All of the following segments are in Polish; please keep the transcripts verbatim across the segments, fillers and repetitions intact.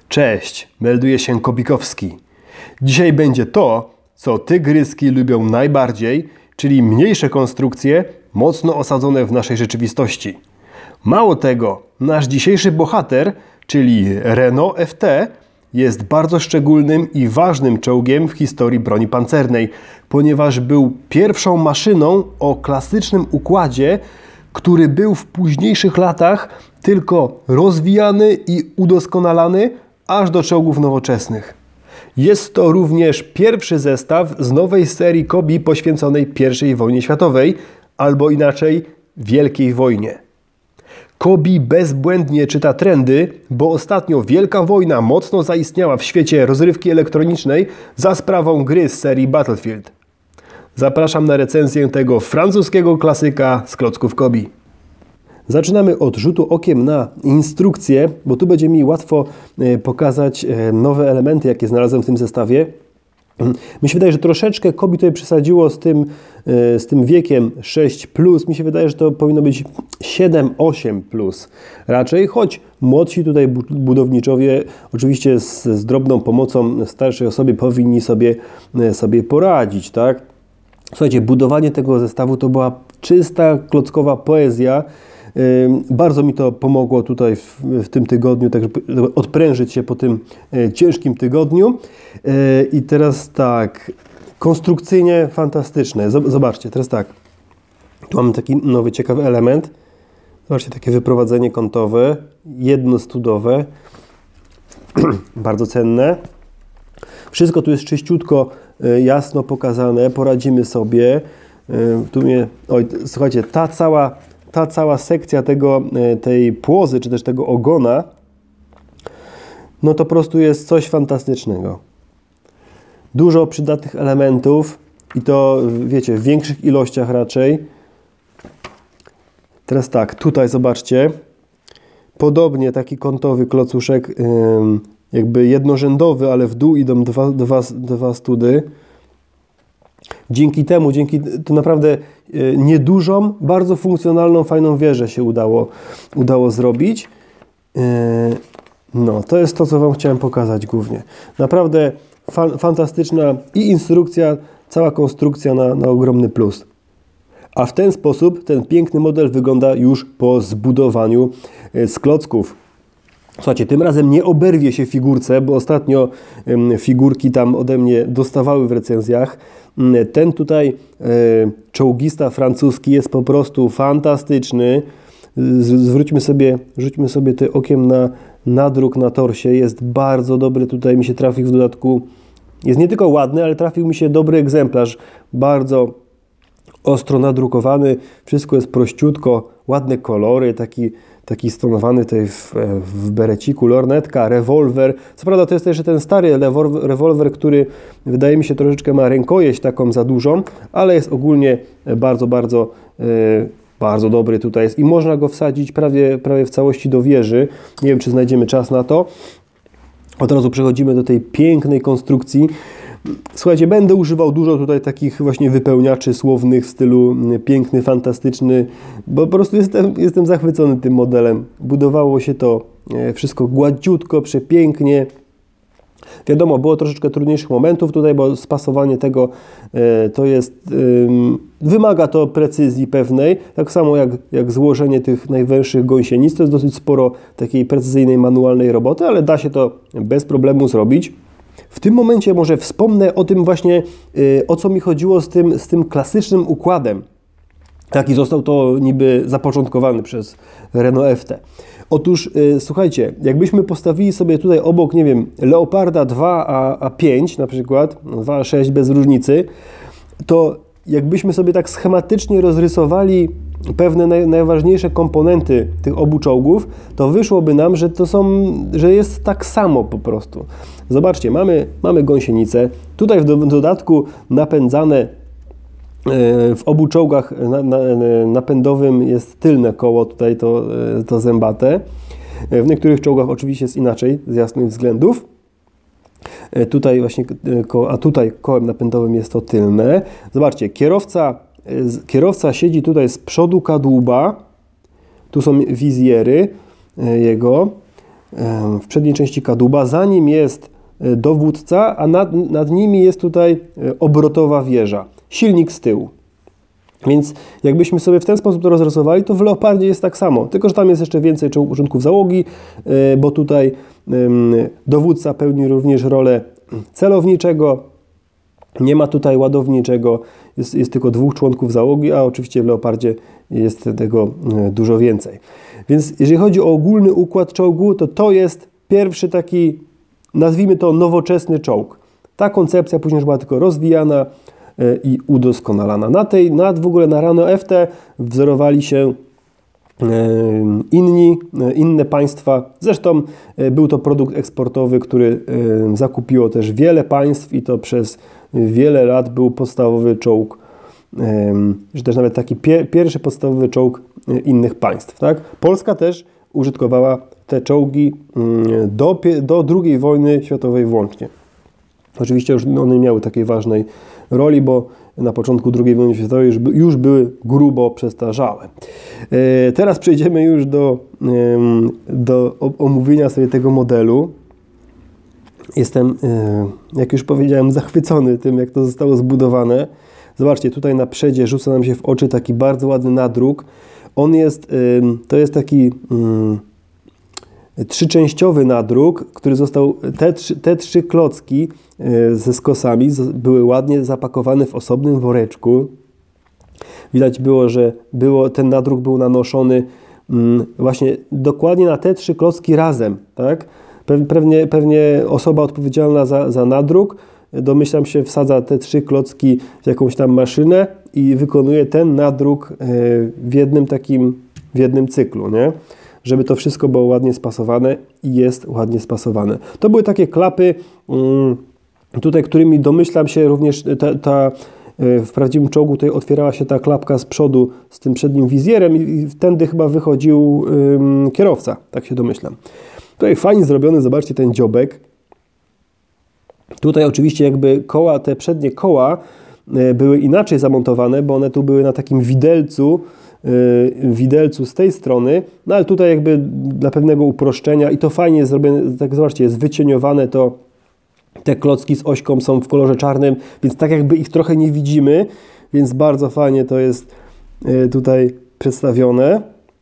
Cześć, melduje się Kobikowski. Dzisiaj będzie to, co tygryski lubią najbardziej, czyli mniejsze konstrukcje, mocno osadzone w naszej rzeczywistości. Mało tego, nasz dzisiejszy bohater, czyli Renault F T, jest bardzo szczególnym i ważnym czołgiem w historii broni pancernej, ponieważ był pierwszą maszyną o klasycznym układzie, który był w późniejszych latach tylko rozwijany i udoskonalany aż do czołgów nowoczesnych. Jest to również pierwszy zestaw z nowej serii Kobi poświęconej pierwszej wojnie światowej, albo inaczej Wielkiej Wojnie. Kobi bezbłędnie czyta trendy, bo ostatnio Wielka Wojna mocno zaistniała w świecie rozrywki elektronicznej za sprawą gry z serii Battlefield. Zapraszam na recenzję tego francuskiego klasyka z klocków Kobi. Zaczynamy od rzutu okiem na instrukcję, bo tu będzie mi łatwo pokazać nowe elementy, jakie znalazłem w tym zestawie. Mi się wydaje, że troszeczkę Kobi tutaj przesadziło z tym, z tym wiekiem sześć plus. Mi się wydaje, że to powinno być siedem osiem plus raczej, choć młodsi tutaj budowniczowie oczywiście z, z drobną pomocą starszej osobie powinni sobie, sobie poradzić, tak? Słuchajcie, budowanie tego zestawu to była czysta klockowa poezja. Bardzo mi to pomogło tutaj w, w tym tygodniu, tak żeby odprężyć się po tym ciężkim tygodniu. I teraz tak, konstrukcyjnie fantastyczne. Zobaczcie, teraz tak, tu mamy taki nowy, ciekawy element. Zobaczcie, takie wyprowadzenie kątowe, jednostudowe, bardzo cenne. Wszystko tu jest czyściutko, jasno pokazane, poradzimy sobie. Tu mnie, oj, słuchajcie, ta cała Ta cała sekcja tego, tej płozy, czy też tego ogona, no to po prostu jest coś fantastycznego. Dużo przydatnych elementów i to, wiecie, w większych ilościach raczej. Teraz tak, tutaj zobaczcie, podobnie taki kątowy klocuszek, jakby jednorzędowy, ale w dół idą dwa, dwa, dwa study. Dzięki temu, dzięki to naprawdę niedużą, bardzo funkcjonalną, fajną wieżę się udało, udało zrobić. No, to jest to, co Wam chciałem pokazać głównie. Naprawdę fa fantastyczna i instrukcja, cała konstrukcja na, na ogromny plus. A w ten sposób ten piękny model wygląda już po zbudowaniu z klocków. Słuchajcie, tym razem nie oberwie się figurce, bo ostatnio figurki tam ode mnie dostawały w recenzjach. Ten tutaj e, czołgista francuski jest po prostu fantastyczny. Zwróćmy sobie, rzućmy sobie ty okiem na nadruk na torsie. Jest bardzo dobry tutaj, mi się trafił w dodatku. Jest nie tylko ładny, ale trafił mi się dobry egzemplarz. Bardzo ostro nadrukowany. Wszystko jest prościutko, ładne kolory, taki taki stonowany tutaj w, w bereciku, lornetka, rewolwer. Co prawda to jest też ten stary rewolwer, który wydaje mi się troszeczkę ma rękojeść taką za dużą, ale jest ogólnie bardzo, bardzo, yy, bardzo dobry tutaj jest i można go wsadzić prawie, prawie w całości do wieży. Nie wiem, czy znajdziemy czas na to. Od razu przechodzimy do tej pięknej konstrukcji. Słuchajcie, będę używał dużo tutaj takich właśnie wypełniaczy słownych w stylu piękny, fantastyczny, bo po prostu jestem, jestem zachwycony tym modelem. Budowało się to wszystko gładziutko, przepięknie. Wiadomo, było troszeczkę trudniejszych momentów tutaj, bo spasowanie tego to jest, wymaga to precyzji pewnej, tak samo jak, jak złożenie tych najwęższych gąsienic. To jest dosyć sporo takiej precyzyjnej, manualnej roboty, ale da się to bez problemu zrobić. W tym momencie może wspomnę o tym właśnie, o co mi chodziło z tym, z tym klasycznym układem. Taki został to niby zapoczątkowany przez Renault F T. Otóż, słuchajcie, jakbyśmy postawili sobie tutaj obok, nie wiem, Leoparda dwa a pięć na przykład, dwa a sześć bez różnicy, to jakbyśmy sobie tak schematycznie rozrysowali pewne naj, najważniejsze komponenty tych obu czołgów, to wyszłoby nam, że to są, że jest tak samo po prostu. Zobaczcie, mamy, mamy gąsienicę, tutaj w dodatku napędzane w obu czołgach na, na, napędowym jest tylne koło, tutaj to, to zębate. W niektórych czołgach oczywiście jest inaczej, z jasnych względów. Tutaj właśnie, a tutaj kołem napędowym jest to tylne. Zobaczcie, kierowca, kierowca siedzi tutaj z przodu kadłuba. Tu są wizjery jego. w przedniej części kadłuba, za nim jest dowódca, a nad, nad nimi jest tutaj obrotowa wieża, silnik z tyłu. Więc jakbyśmy sobie w ten sposób to rozrysowali, to w Leopardzie jest tak samo, tylko że tam jest jeszcze więcej członków załogi, bo tutaj dowódca pełni również rolę celowniczego, nie ma tutaj ładowniczego, jest, jest tylko dwóch członków załogi, a oczywiście w Leopardzie jest tego dużo więcej. Więc jeżeli chodzi o ogólny układ czołgu, to to jest pierwszy taki, nazwijmy to, nowoczesny czołg. Ta koncepcja później już była tylko rozwijana i udoskonalana. Na tej, nad w ogóle na Renault F T wzorowali się inni, inne państwa. Zresztą był to produkt eksportowy, który zakupiło też wiele państw i to przez wiele lat był podstawowy czołg, że też nawet taki pier, pierwszy podstawowy czołg innych państw. Tak? Polska też użytkowała te czołgi do, do drugiej wojny światowej włącznie. Oczywiście już one miały takiej ważnej roli, bo na początku drugiej wojny światowej już, już były grubo przestarzałe. E, teraz przejdziemy już do, e, do omówienia sobie tego modelu. Jestem, e, jak już powiedziałem, zachwycony tym, jak to zostało zbudowane. Zobaczcie, tutaj na przodzie rzuca nam się w oczy taki bardzo ładny nadruk. On jest, e, to jest taki e, trzyczęściowy nadruk, który został, te, te trzy klocki ze skosami były ładnie zapakowane w osobnym woreczku. Widać było, że było, ten nadruk był nanoszony właśnie dokładnie na te trzy klocki razem. Tak? Pewnie, pewnie osoba odpowiedzialna za, za nadruk, domyślam się, wsadza te trzy klocki w jakąś tam maszynę i wykonuje ten nadruk w jednym takim, w jednym cyklu, nie? Żeby to wszystko było ładnie spasowane i jest ładnie spasowane. To były takie klapy, tutaj, którymi domyślam się również ta, ta, w prawdziwym czołgu tutaj otwierała się ta klapka z przodu z tym przednim wizjerem i wtedy chyba wychodził ym, kierowca, tak się domyślam. Tutaj fajnie zrobiony, zobaczcie ten dziobek. Tutaj oczywiście jakby koła, te przednie koła y, były inaczej zamontowane, bo one tu były na takim widelcu, widelcu z tej strony, no ale tutaj jakby dla pewnego uproszczenia i to fajnie jest zrobione, tak zobaczcie, jest wycieniowane to, te klocki z ośką są w kolorze czarnym, więc tak jakby ich trochę nie widzimy, więc bardzo fajnie to jest tutaj przedstawione.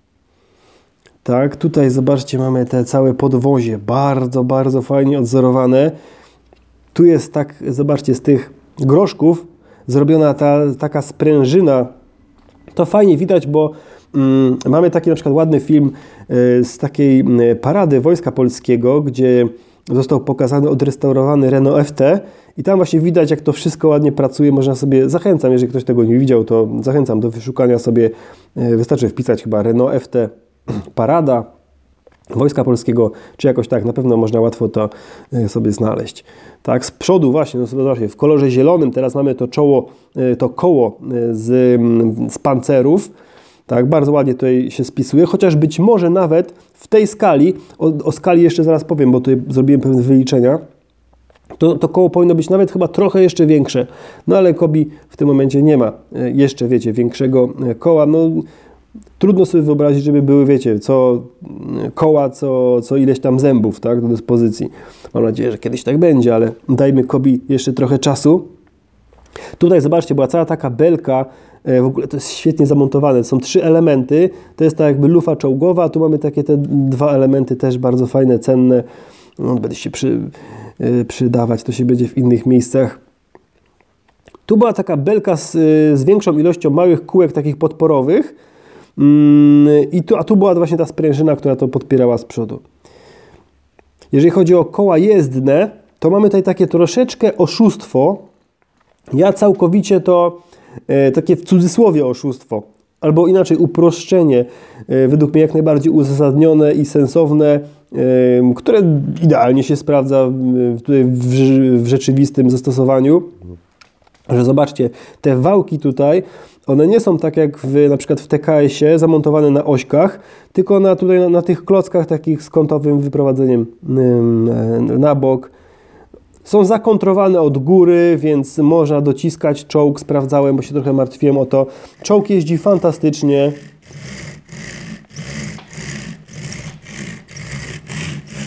Tak, tutaj zobaczcie, mamy te całe podwozie, bardzo, bardzo fajnie odzorowane. Tu jest tak, zobaczcie, z tych groszków zrobiona ta taka sprężyna. To fajnie widać, bo mm, mamy taki na przykład ładny film y, z takiej y, parady Wojska Polskiego, gdzie został pokazany odrestaurowany Renault F T i tam właśnie widać, jak to wszystko ładnie pracuje. Można sobie, zachęcam, jeżeli ktoś tego nie widział, to zachęcam do wyszukania sobie, y, wystarczy wpisać chyba Renault F T parada Wojska Polskiego, czy jakoś tak, na pewno można łatwo to y, sobie znaleźć. Tak, z przodu właśnie, no zobaczcie, w kolorze zielonym teraz mamy to czoło, y, to koło y, z, y, z pancerów. Tak, bardzo ładnie tutaj się spisuje, chociaż być może nawet w tej skali, o, o skali jeszcze zaraz powiem, bo tutaj zrobiłem pewne wyliczenia, to, to koło powinno być nawet chyba trochę jeszcze większe. No ale Kobi w tym momencie nie ma y, jeszcze, wiecie, większego y, koła. No, trudno sobie wyobrazić, żeby były, wiecie, co koła, co, co ileś tam zębów, tak, do dyspozycji. Mam nadzieję, że kiedyś tak będzie, ale dajmy Kobi jeszcze trochę czasu. Tutaj zobaczcie, była cała taka belka, w ogóle to jest świetnie zamontowane. Są trzy elementy, to jest tak jakby lufa czołgowa, tu mamy takie te dwa elementy też bardzo fajne, cenne. No, będzie się przy, przydawać, to się będzie w innych miejscach. Tu była taka belka z, z większą ilością małych kółek takich podporowych, I tu, a tu była właśnie ta sprężyna, która to podpierała z przodu. Jeżeli chodzi o koła jezdne, to mamy tutaj takie troszeczkę oszustwo. Ja całkowicie to e, takie w cudzysłowie oszustwo, albo inaczej uproszczenie, e, według mnie jak najbardziej uzasadnione i sensowne, e, które idealnie się sprawdza w, tutaj w, w rzeczywistym zastosowaniu. Że zobaczcie, te wałki tutaj, one nie są tak jak w, na przykład w T K S-ie zamontowane na ośkach, tylko na, tutaj na, na tych klockach takich z kątowym wyprowadzeniem ym, na bok. Są zakontrowane od góry, więc można dociskać czołg. Sprawdzałem, bo się trochę martwiłem o to. Czołg jeździ fantastycznie.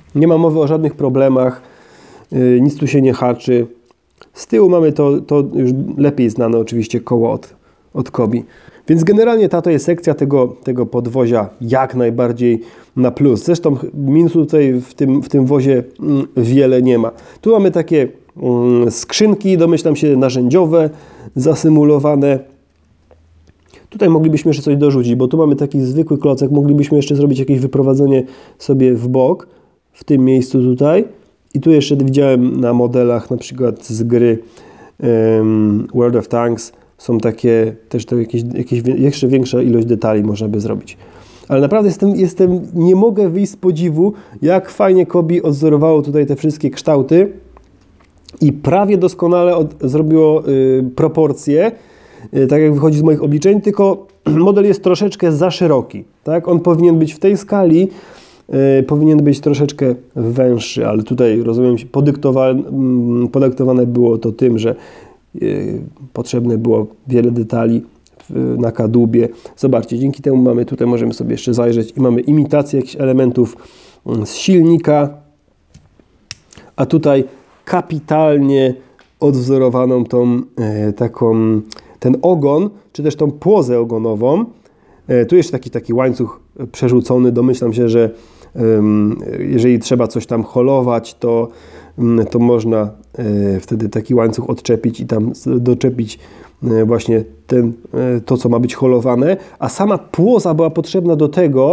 Nie ma mowy o żadnych problemach, yy, nic tu się nie haczy. Z tyłu mamy to, to już lepiej znane oczywiście koło od, od Kobi. Więc generalnie ta to jest sekcja tego, tego podwozia jak najbardziej na plus. Zresztą minusu tutaj w tym, w tym wozie wiele nie ma. Tu mamy takie mm, skrzynki, domyślam się narzędziowe, zasymulowane. Tutaj moglibyśmy jeszcze coś dorzucić, bo tu mamy taki zwykły klocek. Moglibyśmy jeszcze zrobić jakieś wyprowadzenie sobie w bok, w tym miejscu tutaj. I tu jeszcze widziałem na modelach na przykład z gry um, World of Tanks są takie, też to jakieś, jakieś jeszcze większa ilość detali można by zrobić. Ale naprawdę jestem, jestem, nie mogę wyjść z podziwu, jak fajnie Kobi odzorowało tutaj te wszystkie kształty i prawie doskonale od, zrobiło y, proporcje, y, tak jak wychodzi z moich obliczeń, tylko model jest troszeczkę za szeroki. Tak? On powinien być w tej skali, y, powinien być troszeczkę węższy, ale tutaj, rozumiem, podyktowane, podyktowane było to tym, że y, potrzebne było wiele detali na kadłubie. Zobaczcie, dzięki temu mamy tutaj, możemy sobie jeszcze zajrzeć i mamy imitację jakichś elementów z silnika, a tutaj kapitalnie odwzorowaną tą e, taką, ten ogon, czy też tą płozę ogonową. E, tu jeszcze taki, taki łańcuch przerzucony. Domyślam się, że e, jeżeli trzeba coś tam holować, to, to można e, wtedy taki łańcuch odczepić i tam doczepić właśnie ten, to, co ma być holowane, a sama płoza była potrzebna do tego,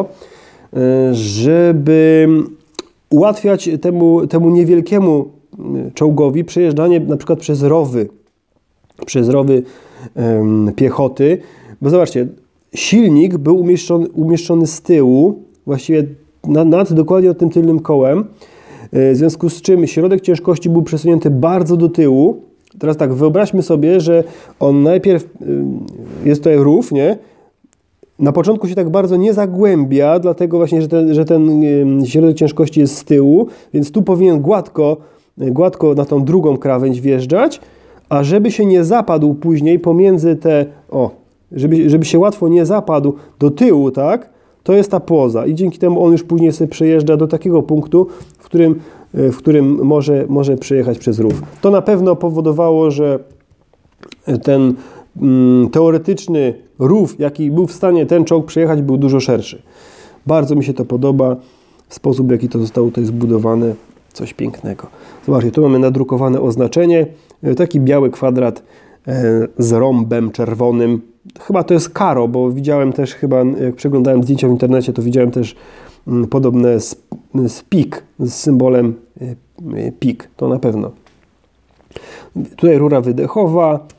żeby ułatwiać temu, temu niewielkiemu czołgowi przejeżdżanie na przykład przez rowy, przez rowy um, piechoty, bo zobaczcie, silnik był umieszczony, umieszczony z tyłu, właściwie nad, nad dokładnie nad tym tylnym kołem, w związku z czym środek ciężkości był przesunięty bardzo do tyłu. Teraz tak, wyobraźmy sobie, że on najpierw, jest tutaj rów, nie? Na początku się tak bardzo nie zagłębia, dlatego właśnie, że ten, że ten środek ciężkości jest z tyłu, więc tu powinien gładko, gładko na tą drugą krawędź wjeżdżać, a żeby się nie zapadł później pomiędzy te, o, żeby, żeby się łatwo nie zapadł do tyłu, tak? To jest ta płoza i dzięki temu on już później sobie przejeżdża do takiego punktu, w którym w którym może, może przejechać przez rów. To na pewno powodowało, że ten mm, teoretyczny rów, jaki był w stanie ten czołg przejechać, był dużo szerszy. Bardzo mi się to podoba, sposób, w jaki to zostało tutaj zbudowane, coś pięknego. Zobaczcie, tu mamy nadrukowane oznaczenie, taki biały kwadrat e, z rąbem czerwonym. Chyba to jest Karo, bo widziałem też chyba, jak przeglądałem zdjęcia w internecie, to widziałem też podobne z, z pik, z symbolem pik, to na pewno. Tutaj rura wydechowa,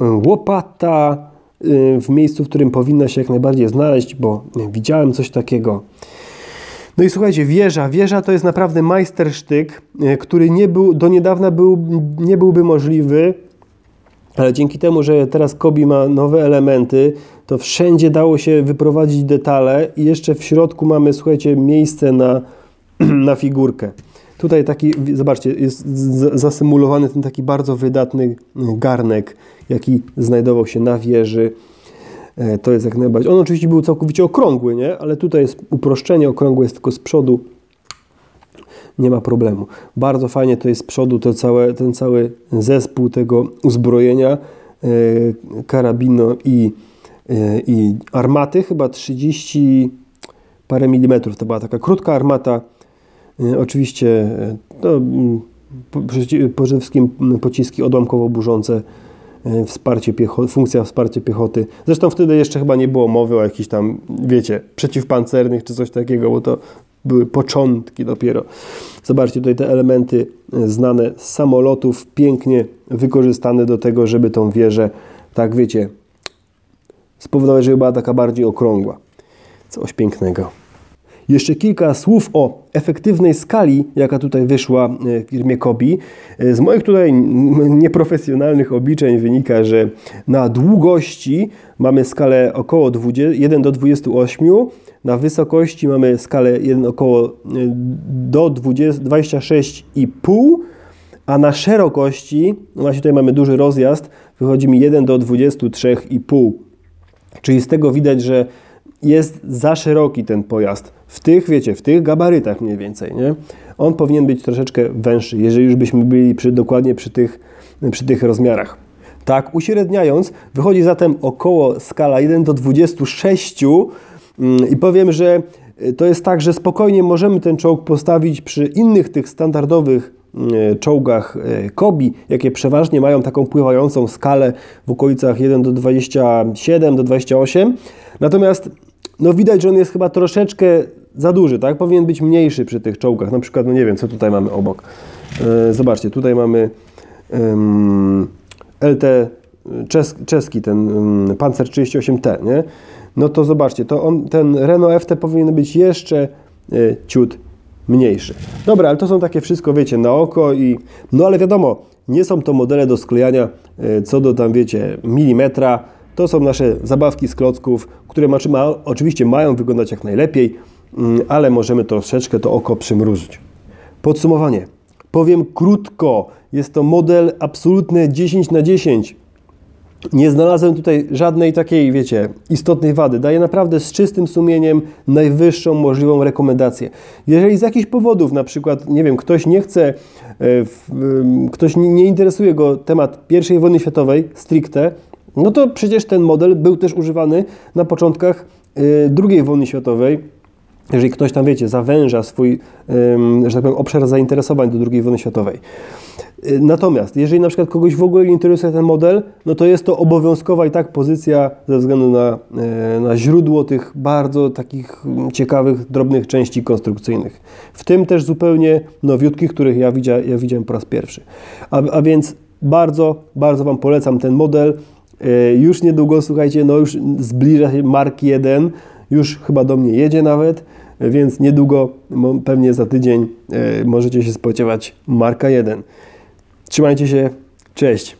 łopata w miejscu, w którym powinna się jak najbardziej znaleźć, bo widziałem coś takiego. No i słuchajcie, wieża. Wieża to jest naprawdę majstersztyk, który nie był, do niedawna był, nie byłby możliwy, ale dzięki temu, że teraz Kobi ma nowe elementy, to wszędzie dało się wyprowadzić detale i jeszcze w środku mamy, słuchajcie, miejsce na, na figurkę. Tutaj taki, zobaczcie, jest zasymulowany ten taki bardzo wydatny garnek, jaki znajdował się na wieży. To jest jak najbardziej. On oczywiście był całkowicie okrągły, nie? Ale tutaj jest uproszczenie, okrągłe jest tylko z przodu. Nie ma problemu. Bardzo fajnie to jest z przodu, to całe, ten cały zespół tego uzbrojenia, yy, karabinu i, yy, i armaty, chyba trzydzieści parę milimetrów. To była taka krótka armata. Yy, oczywiście to yy, przede wszystkim pociski odłamkowo burzące, yy, wsparcie piechoty, funkcja wsparcia piechoty. Zresztą wtedy jeszcze chyba nie było mowy o jakichś tam, wiecie, przeciwpancernych czy coś takiego, bo to były początki dopiero. Zobaczcie, tutaj te elementy znane z samolotów, pięknie wykorzystane do tego, żeby tą wieżę, tak wiecie, spowodować, żeby była taka bardziej okrągła. Coś pięknego. Jeszcze kilka słów o efektywnej skali, jaka tutaj wyszła w firmie Kobi. Z moich tutaj nieprofesjonalnych obliczeń wynika, że na długości mamy skalę około jeden do dwudziestu ośmiu, na wysokości mamy skalę jeden około do dwudziestu sześciu i pół, a na szerokości, no właśnie tutaj mamy duży rozjazd, wychodzi mi jeden do dwudziestu trzech i pół. Czyli z tego widać, że jest za szeroki ten pojazd. W tych, wiecie, w tych gabarytach mniej więcej, nie? On powinien być troszeczkę węższy, jeżeli już byśmy byli przy, dokładnie przy tych, przy tych rozmiarach. Tak, uśredniając, wychodzi zatem około skala jeden do dwudziestu sześciu i powiem, że to jest tak, że spokojnie możemy ten czołg postawić przy innych tych standardowych czołgach Kobi, jakie przeważnie mają taką pływającą skalę w okolicach jeden do dwudziestu siedmiu do dwudziestu ośmiu. Natomiast no widać, że on jest chyba troszeczkę za duży, tak? Powinien być mniejszy przy tych czołgach. Na przykład, no nie wiem, co tutaj mamy obok. Zobaczcie, tutaj mamy um, L T czes czeski, ten um, Panzer trzydzieści osiem T, nie? No to zobaczcie, to on, ten Renault F T powinien być jeszcze y, ciut mniejszy. Dobra, ale to są takie wszystko, wiecie, na oko i... No ale wiadomo, nie są to modele do sklejania y, co do tam, wiecie, milimetra. To są nasze zabawki z klocków, które ma, ma, oczywiście mają wyglądać jak najlepiej, y, ale możemy troszeczkę to oko przymrużyć. Podsumowanie. Powiem krótko. Jest to model absolutny dziesięć na dziesięć. Nie znalazłem tutaj żadnej takiej, wiecie, istotnej wady. Daję naprawdę z czystym sumieniem najwyższą możliwą rekomendację. Jeżeli z jakichś powodów, na przykład, nie wiem, ktoś nie chce, ktoś nie interesuje go temat pierwszej wojny światowej stricte, no to przecież ten model był też używany na początkach drugiej wojny światowej. Jeżeli ktoś tam, wiecie, zawęża swój, że tak powiem, obszar zainteresowań do drugiej wojny światowej. Natomiast, jeżeli na przykład kogoś w ogóle nie interesuje ten model, no to jest to obowiązkowa i tak pozycja ze względu na, na źródło tych bardzo takich ciekawych, drobnych części konstrukcyjnych. W tym też zupełnie nowiutkich, których ja, widzia, ja widziałem po raz pierwszy. A, a więc bardzo, bardzo Wam polecam ten model. Już niedługo, słuchajcie, no już zbliża się Mark jeden, już chyba do mnie jedzie nawet, więc niedługo, pewnie za tydzień możecie się spodziewać Marka jeden. Trzymajcie się, cześć!